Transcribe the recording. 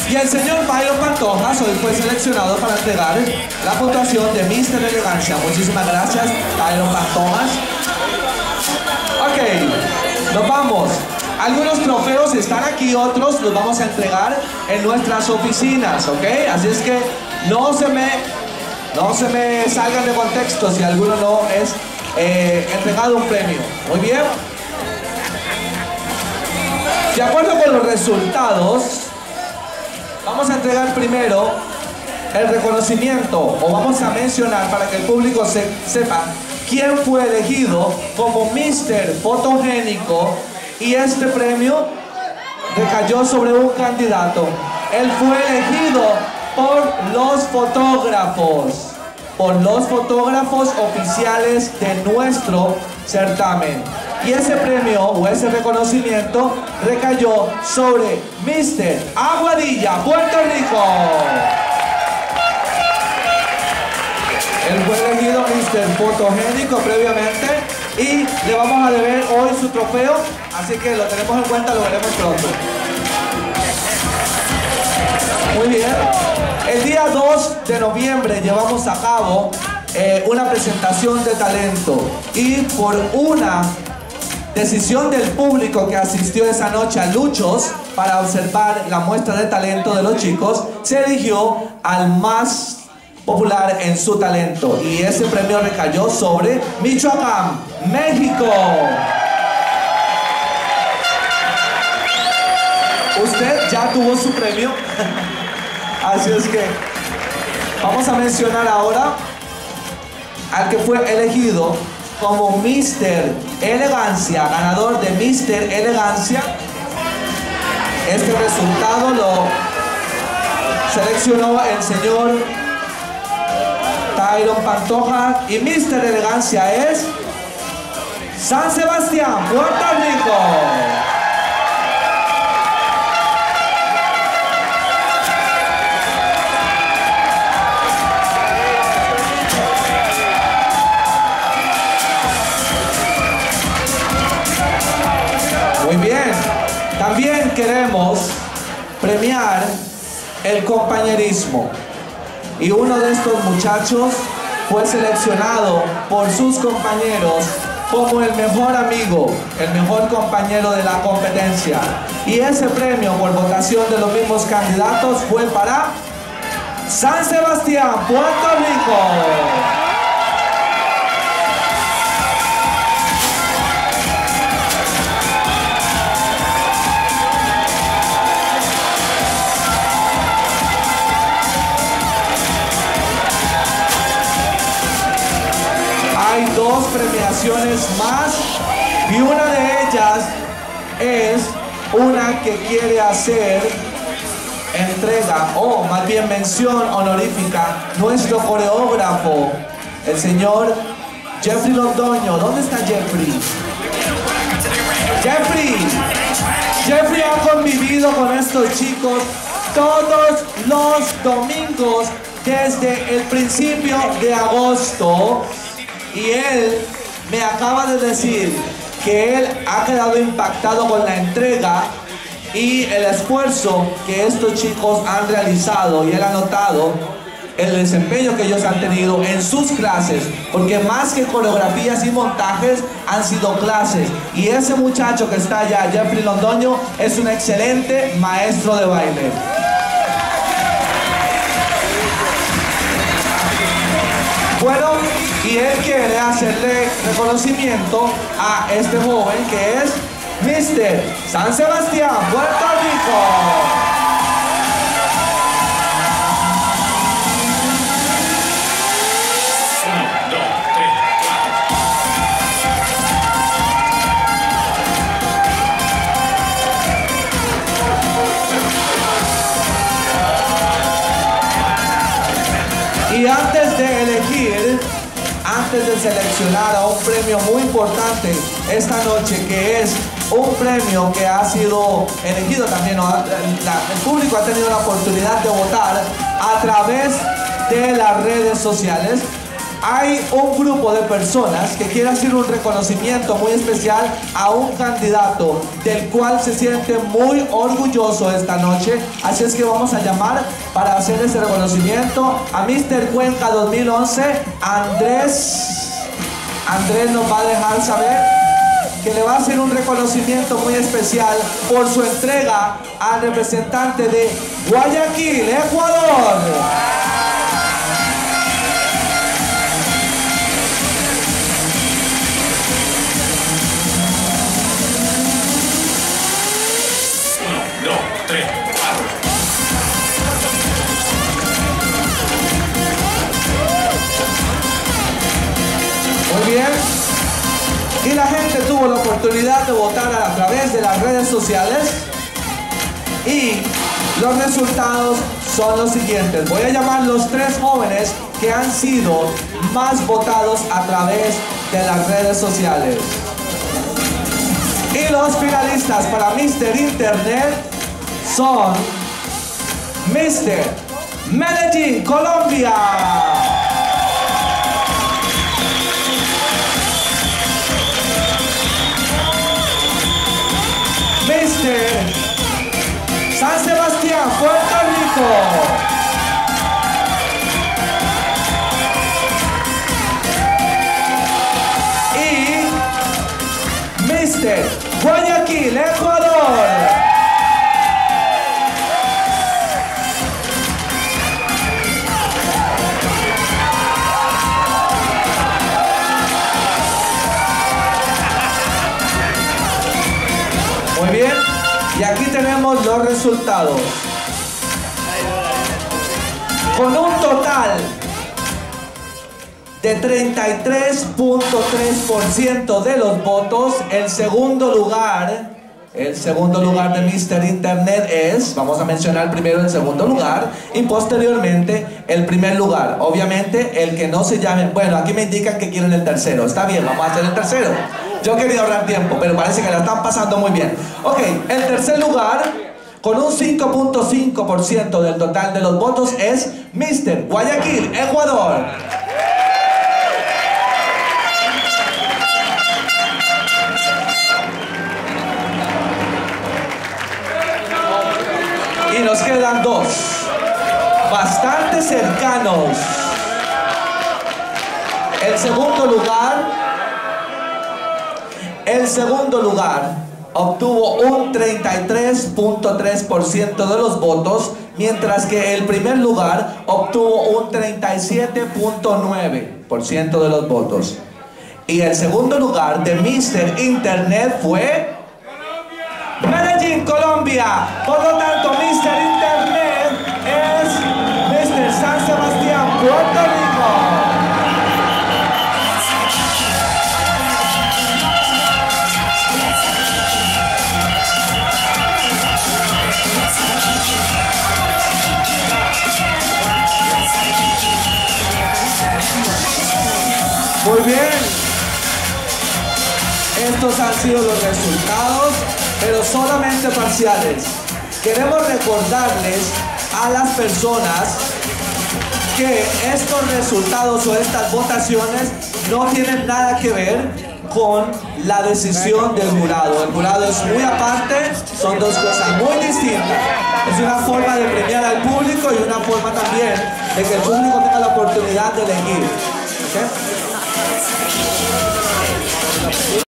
Y el señor Byron Pantojas hoy fue seleccionado para entregar la puntuación de Mr. Elegancia. Muchísimas gracias, Byron Pantojas. Ok, nos vamos. Algunos trofeos están aquí, otros los vamos a entregar en nuestras oficinas, ¿ok? Así es que no se me salgan de contexto si alguno no es entregado un premio. Muy bien. De acuerdo con los resultados, vamos a entregar primero el reconocimiento, o vamos a mencionar para que el público sepa quién fue elegido como Mr. Fotogénico, y este premio recayó sobre un candidato. Él fue elegido por los fotógrafos oficiales de nuestro certamen. Y ese premio o ese reconocimiento recayó sobre Mr. Aguadilla, Puerto Rico. Él fue elegido Mr. Fotogénico previamente y le vamos a deber hoy su trofeo, así que lo tenemos en cuenta, lo veremos pronto. Muy bien. El día 2 de noviembre llevamos a cabo una presentación de talento, y por una decisión del público que asistió esa noche a Luchos para observar la muestra de talento de los chicos, se eligió al más popular en su talento, y ese premio recayó sobre Michoacán, México. Usted ya tuvo su premio. Así es que vamos a mencionar ahora al que fue elegido como Mr. Elegancia, ganador de Mr. Elegancia. Este resultado lo seleccionó el señor Byron Pantoja, y Mr. Elegancia es San Sebastián, Puerto Rico. Muy bien. También queremos premiar el compañerismo. Y uno de estos muchachos fue seleccionado por sus compañeros como el mejor amigo, el mejor compañero de la competencia. Y ese premio, por votación de los mismos candidatos, fue para San Sebastián, Puerto Rico. Hay dos premiaciones más, y una de ellas es una que quiere hacer entrega, o más bien mención honorífica, nuestro coreógrafo, el señor Jeffrey Londoño. ¿Dónde está Jeffrey? Jeffrey ha convivido con estos chicos todos los domingos desde el principio de agosto. Y él me acaba de decir que él ha quedado impactado con la entrega y el esfuerzo que estos chicos han realizado, y él ha notado el desempeño que ellos han tenido en sus clases, porque más que coreografías y montajes han sido clases. Y ese muchacho que está allá, Jeffrey Londoño, es un excelente maestro de baile. Bueno, y él quiere hacerle reconocimiento a este joven que es Mr. San Sebastián, Puerto Rico. Y antes de elegir, antes de seleccionar a un premio muy importante esta noche, que es un premio que ha sido elegido también, el público ha tenido la oportunidad de votar a través de las redes sociales, hay un grupo de personas que quiere hacer un reconocimiento muy especial a un candidato del cual se siente muy orgulloso esta noche. Así es que vamos a llamar para hacer ese reconocimiento a Mr. Cuenca 2011. Andrés nos va a dejar saber que le va a hacer un reconocimiento muy especial por su entrega al representante de Guayaquil, Ecuador. Muy bien. Y la gente tuvo la oportunidad de votar a través de las redes sociales. Y los resultados son los siguientes. Voy a llamar los 3 jóvenes que han sido más votados a través de las redes sociales. Y los finalistas para Mr. Internet son Mr. Medellín, Colombia. Mr. San Sebastián, Puerto Rico. Y Mr. Guayaquil, Ecuador. Muy bien. Y aquí tenemos los resultados. Con un total de 33.3% de los votos, el segundo lugar de Mr. Internet es, vamos a mencionar primero el segundo lugar y posteriormente el primer lugar. Obviamente el que no se llame, bueno, aquí me indican que quieren el tercero. Está bien, vamos a hacer el tercero. Yo quería ahorrar tiempo, pero parece que la están pasando muy bien. Ok, el tercer lugar, con un 5.5% del total de los votos, es Mr. Guayaquil, Ecuador. Y nos quedan 2, bastante cercanos. El segundo lugar obtuvo un 33.3% de los votos, mientras que el primer lugar obtuvo un 37.9% de los votos. Y el segundo lugar de Mr. Internet fue Medellín, Colombia. Por lo tanto, Mr. Internet es Mr. San Sebastián, Puerto Rico. Muy bien. Estos han sido los resultados, pero solamente parciales. Queremos recordarles a las personas que estos resultados o estas votaciones no tienen nada que ver con la decisión del jurado. El jurado es muy aparte, son dos cosas muy distintas. Es una forma de premiar al público y una forma también de que el público tenga la oportunidad de elegir. ¿Okay?